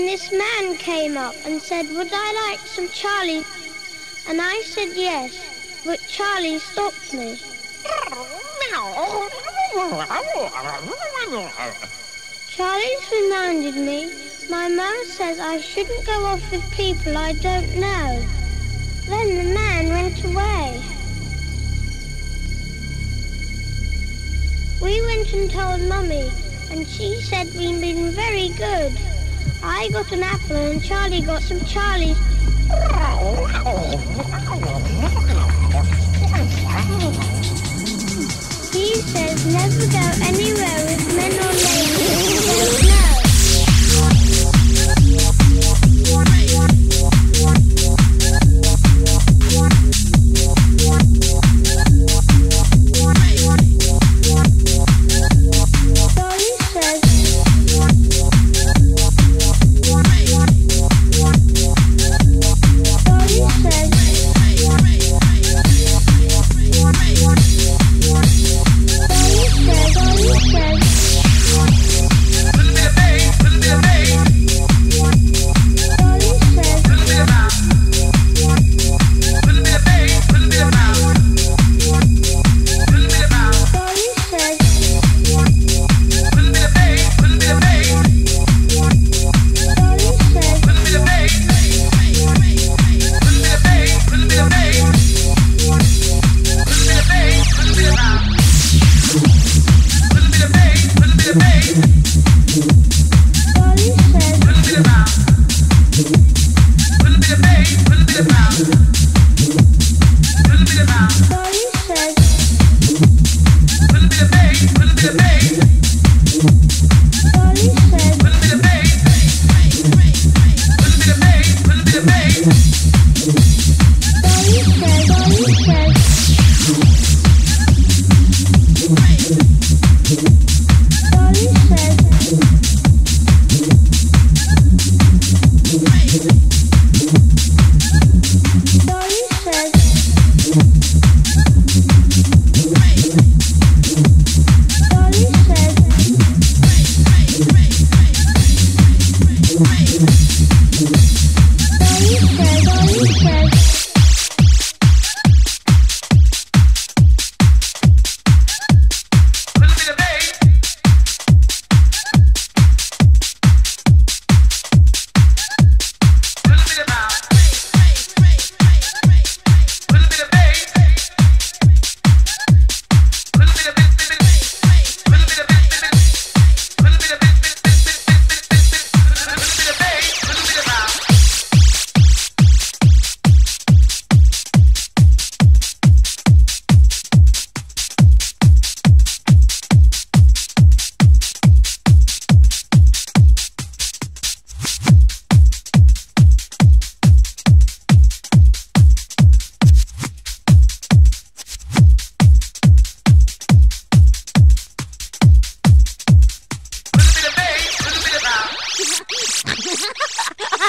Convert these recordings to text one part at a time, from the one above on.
this man came up and said, would I like some Charlie? And I said yes, but Charlie stopped me. Charlie's reminded me, my mum says I shouldn't go off with people I don't know. Then the man went away. We went and told Mummy, and she said we'd been very good. I got an apple and Charlie got some Charlies. He says never go anywhere with men or ladies you don't know.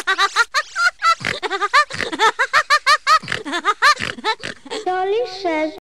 Charlie says